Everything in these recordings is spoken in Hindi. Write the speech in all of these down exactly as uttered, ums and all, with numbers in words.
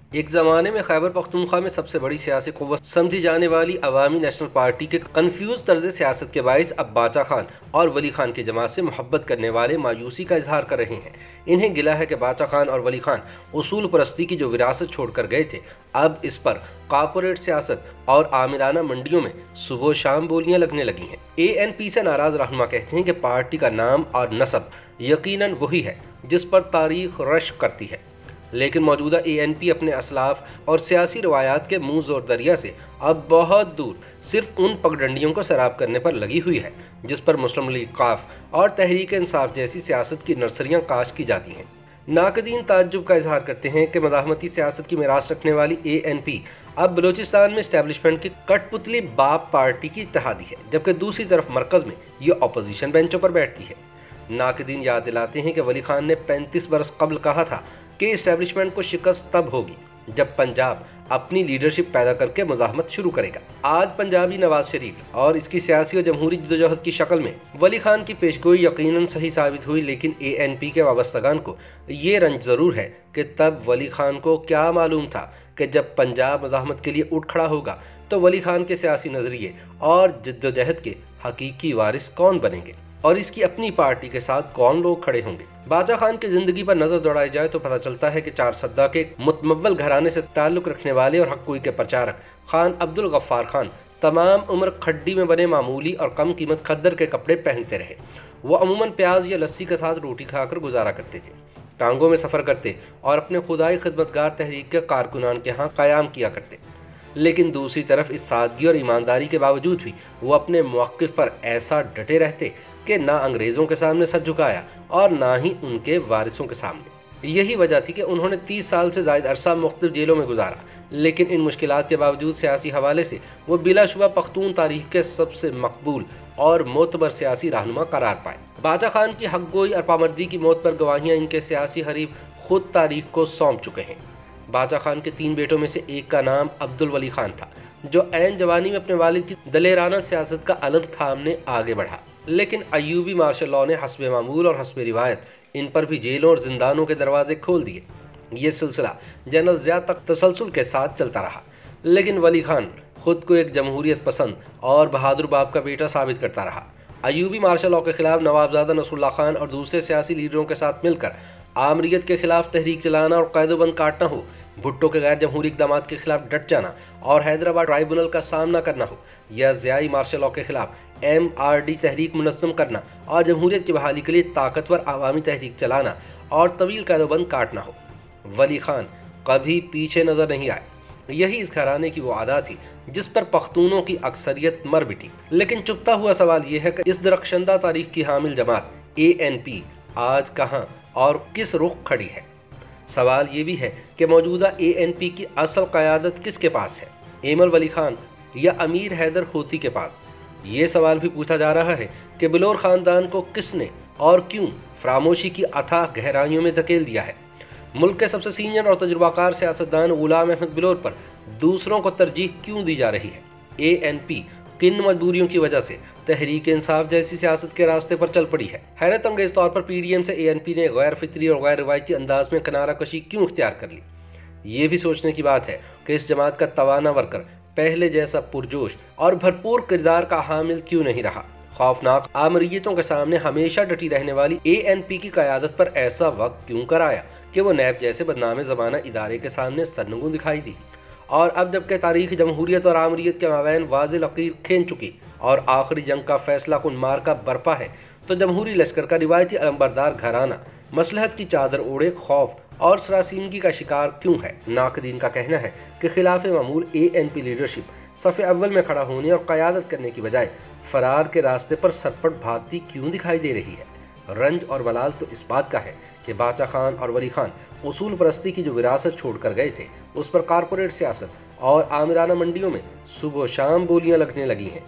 एक ज़माने में खैबर पख्तूनख्वा में सबसे बड़ी सियासी क़ुव्वत समझी जाने वाली अवामी नेशनल पार्टी के कन्फ्यूज तर्ज सियासत के बाइस अब बाचा खान और वली खान की जमात से मोहब्बत करने वाले मायूसी का इजहार कर रहे हैं। इन्हें गिला है कि बाचा खान और वली खान उसूल परस्ती की जो विरासत छोड़कर गए थे, अब इस पर कॉर्पोरेट सियासत और आमिराना मंडियों में सुबह शाम बोलियां लगने लगी हैं। ए एन पी से नाराज रहनुमा कहते हैं कि पार्टी का नाम और नस्ब यकीनन वही है जिस पर तारीख रश्क करती है, लेकिन मौजूदा ए एन पी अपने असलाफ और सियासी रवायात के मुँह जोर दरिया से अब बहुत दूर सिर्फ उन पगडंडियों को सराब करने पर लगी हुई है जिस पर मुस्लिम लीग काफ और तहरीक इंसाफ जैसी सियासत की नर्सरियां काश की जाती हैं। नाकदीन ताज्जुब का इजहार करते हैं कि मज़ाहमती सियासत की मिरास रखने वाली ए एन पी अब बलूचिस्तान में इस्टेब्लिशमेंट की कठपुतली बाप पार्टी की इत्तेहादी है, जबकि दूसरी तरफ मरकज़ में ये अपोजिशन बेंचों पर बैठती है। नाकदीन याद दिलाते हैं कि वली खान ने पैंतीस बरस कबल कहा था कि इस्टेब्लिशमेंट को शिकस्त तब होगी जब पंजाब अपनी लीडरशिप पैदा करके मुज़ाहमत शुरू करेगा। आज पंजाबी नवाज शरीफ और इसकी सियासी और जमहूरी जदोजहद की शक्ल में वली खान की पेशगोई यकीनन सही साबित हुई, लेकिन ए एन पी के वाबस्तगान को ये रंज ज़रूर है कि तब वली खान को क्या मालूम था कि जब पंजाब मुज़ाहमत के लिए उठ खड़ा होगा तो वली खान के सियासी नज़रिए और जद्दोजहद के हकीकी वारिस कौन बनेंगे और इसकी अपनी पार्टी के साथ कौन लोग खड़े होंगे। बाचा खान की जिंदगी पर नजर दौड़ाई जाए तो पता चलता है कि चार सद्दा के मुतमव्वल घराने से ताल्लुक रखने वाले और हक़ के प्रचारक खान अब्दुल गफ्फार खान तमाम उम्र खड्डी में बने मामूली और कम कीमत खद्दर के कपड़े पहनते रहे। वो अमूमन प्याज या लस्सी के साथ रोटी खाकर गुजारा करते थे, टांगों में सफ़र करते और अपने खुदाई खिदमतगार तहरीक के कारकुनान के यहाँ क़याम किया करते। लेकिन दूसरी तरफ इस सादगी और ईमानदारी के बावजूद भी वो अपने मौक़िफ़ पर ऐसा डटे रहते कि ना अंग्रेज़ों के सामने सर झुकाया और ना ही उनके वारिसों के सामने। यही वजह थी कि उन्होंने तीस साल से ज़ायद अरसा मुख्तलिफ जेलों में गुजारा, लेकिन इन मुश्किलात के बावजूद सियासी हवाले से वो बिलाशुबा पख्तून तारीख के सबसे मकबूल और मोतबर सियासी रहनुमा करार पाए। बाचा खान की हक़गोई और पामर्दी की मौत पर गवाहियाँ इनके सियासी हरीफ खुद तारीख को सौंप चुके हैं। बाचा खान के तीन बेटों में से एक का नाम अब्दुल वली खान था, जो ऐन जवानी में अपने वालिद की दलेराना सियासत का अलम थामने आगे बढ़ा, लेकिन अयूबी मार्शल लॉ ने हस्बे मामूल और हस्बे रिवायत इन पर भी जेलों और जिंदानों के दरवाजे खोल दिए। ये सिलसिला जनरल ज़िया तक तसलसल के साथ चलता रहा, लेकिन वली खान खुद को एक जमहूरियत पसंद और बहादुर बाप का बेटा साबित करता रहा। अयूबी मार्शल लॉ के खिलाफ नवाबजादा नसरुल्लाह खान और दूसरे सियासी लीडरों के साथ मिलकर आमरीत के खिलाफ तहरीक चलाना और कैदोबंद काटना हो, भुट्टो के गैर जमहूरी इक़दामात के खिलाफ डट जाना और हैदराबाद ट्राइब्यूनल का सामना करना हो, या ज़ियाई मार्शल लॉ के खिलाफ एम आर डी तहरीक मुनज़्ज़म करना और जमहूरियत की बहाली के लिए ताकतवर आवामी तहरीक चलाना और तवील कैदोबंद काटना हो, वली खान कभी पीछे नज़र नहीं आए। यही इस घराने की वो आदत थी जिस पर पख्तूनों की अक्सरियत मर बिटी। लेकिन चुपता हुआ सवाल ये है कि इस दरख्शंदा तारीख की हामिल जमात ए एन पी आज कहाँ और किस रुख खड़ी है। सवाल ये भी है कि मौजूदा ए एन पी की असल क़यादत किसके पास है, एमल वली खान या अमीर हैदर होती के पास। ये सवाल भी पूछा जा रहा है कि बिलोर ख़ानदान को किसने और क्यों फरामोशी की अथाह गहराइयों में धकेल दिया है। मुल्क के सबसे सीनियर और तजुर्बाकार सियासतदान गुलाम अहमद बिलोर पर दूसरों को तरजीह क्यों दी जा रही है। ए एन पी किन मजबूरियों की वजह से तहरीक इंसाफ जैसी सियासत के रास्ते पर चल पड़ी है। हैरत अंगेज तौर पर पी डी एम से ए एन पी ने गैर फितरी और गैर रिवायती अंदाज में किनारा कशी क्यों इख्तियार कर ली। ये भी सोचने की बात है कि इस जमात का तवाना वर्कर पहले जैसा पुरजोश और भरपूर किरदार का हामिल क्यों नहीं रहा। खौफनाक आमरीतों के सामने हमेशा डटी रहने वाली ए एन पी की क़यादत पर ऐसा वक्त क्यों कराया कि वो नैब जैसे बदनामे ज़माना इदारे के सामने सरनगू दिखाई दी। और अब जबकि तारीख जमहूरियत और आमरीत के माबैन वाज़ेह लकीर खींच चुकी और आखिरी जंग का फैसला कुन मार का बरपा है, तो जमहूरी लश्कर का रिवायती अलंबरदार घराना मसलहत की चादर ओढ़े खौफ और सरासीनगी का शिकार क्यों है। नाकदीन का कहना है कि खिलाफ मामूल ए एन पी लीडरशिप सफ़े अव्वल में खड़ा होने और क़यादत करने की बजाय फ़रार के रास्ते पर सरपट भागती क्यों दिखाई दे रही है। रंज और मलाल तो इस बात का है कि बाचा खान और वली खान उसूल परस्ती की जो विरासत छोड़ कर गए थे, उस पर कॉर्पोरेट सियासत और आमिराना मंडियों में सुबह शाम बोलियां लगने लगी हैं।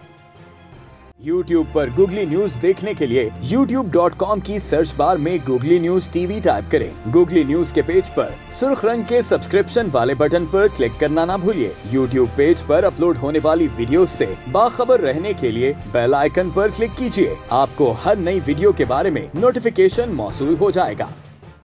यूट्यूब पर गूगली न्यूज देखने के लिए यूट्यूब डॉट कॉम की सर्च बार में गूगली न्यूज टीवी टाइप करें। गूगली न्यूज के पेज पर सुर्ख रंग के सब्सक्रिप्शन वाले बटन पर क्लिक करना ना भूलिए। यूट्यूब पेज पर अपलोड होने वाली वीडियो से बाखबर रहने के लिए बेल आइकन पर क्लिक कीजिए। आपको हर नई वीडियो के बारे में नोटिफिकेशन मौसूल हो जाएगा।